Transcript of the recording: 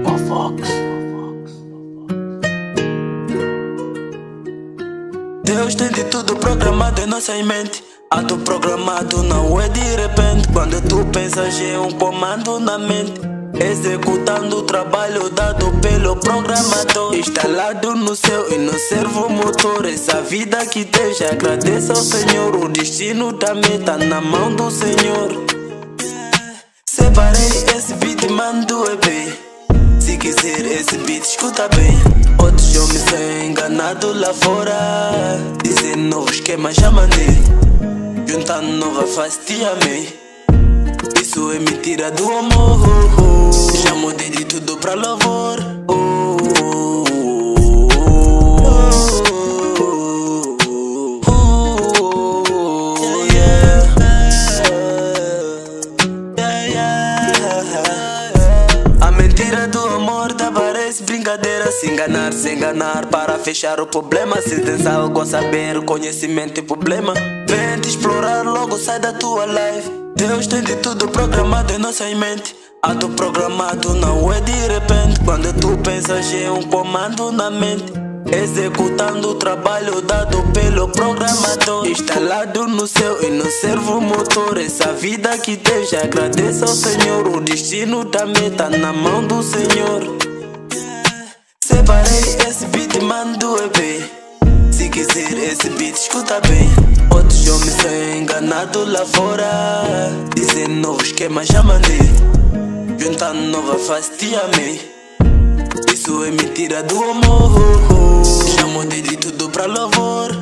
Deus tem de tudo programado em nossa mente. Ato programado não é de repente. Quando tu pensas é um comando na mente, executando o trabalho dado pelo programador. Instalado no céu e no servo motor. Essa vida que tens, agradeça ao Senhor. O destino também tá na mão do Senhor. Separei esse beat e mando EP. Se quiser esse beat escuta bem. Outros homens são enganados lá fora, dizem novo esquema já mandei. Juntando nova face te amei. Isso é mentira do amor. Já mudei de tudo pra louvor. A mentira do amor da parece brincadeira. Se enganar para fechar o problema. Se tens algo a saber, o conhecimento é problema. Vem te explorar, logo sai da tua life. Deus tem de tudo programado em nossa mente. Ato programado não é de repente. Quando tu pensas é um comando na mente, executando o trabalho dado pelo programador. Instalado no céu e no servo motor. Essa vida que tens, agradeça ao Senhor. O destino também tá na mão do Senhor. Separei esse beat e mando EP. Se quiser esse beat escuta bem. Outros homens são enganados lá fora, dizem novo esquema já mandei. Juntando nova face te amei. Isso é mentira do amor. Já mudei de tudo pra louvor.